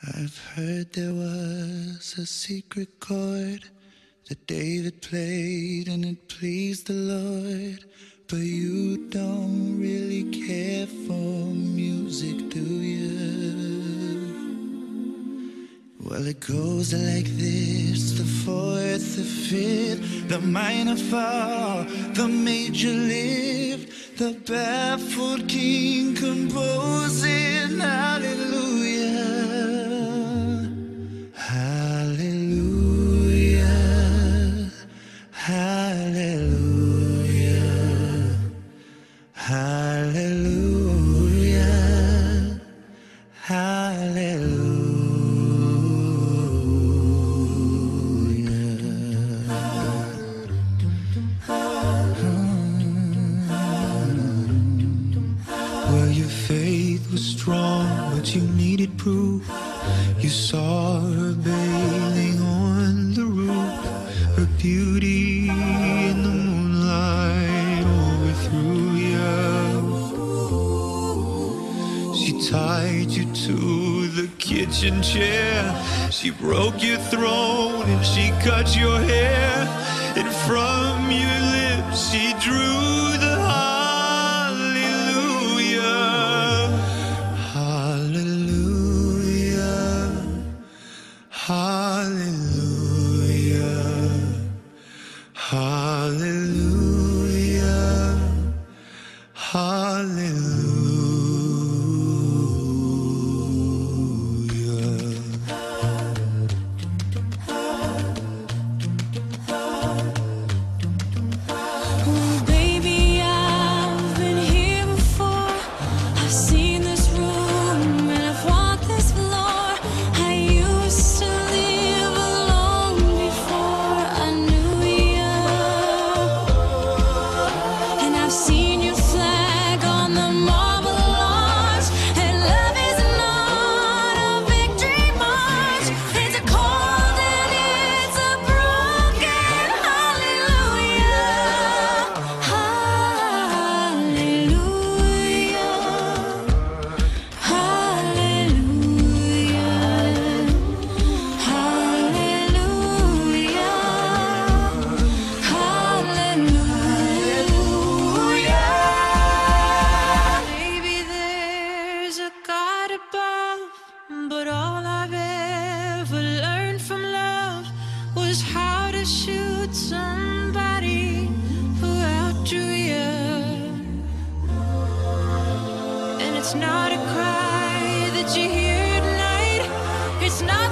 I've heard there was a secret chord that David played and it pleased the Lord. But you don't really care for music, do you? Well, it goes like this: the fourth, the fifth, the minor fall, the major lift, the baffled king composing hallelujah, hallelujah, hallelujah, hallelujah, hallelujah. Well, your faith was strong, but you needed proof. You saw her bathing on the roof, her beauty in the moonlight overthrew you. She tied you to the kitchen chair, she broke your throne and she cut your hair, and from your lips she drew the hallelujah, but all I've ever learned from love was how to shoot somebody who outdrew you. And it's not a cry that you hear tonight, it's not